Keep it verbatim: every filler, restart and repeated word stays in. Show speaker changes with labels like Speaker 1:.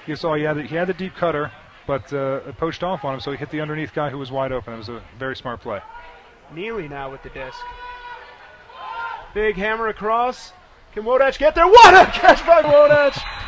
Speaker 1: You saw he had the, he had the deep cutter, but uh, it poached off on him, so he hit the underneath guy who was wide open. It was a very smart play.
Speaker 2: Neely now with the disc. Big hammer across. Can Wodatch get there? What a catch by Wodatch!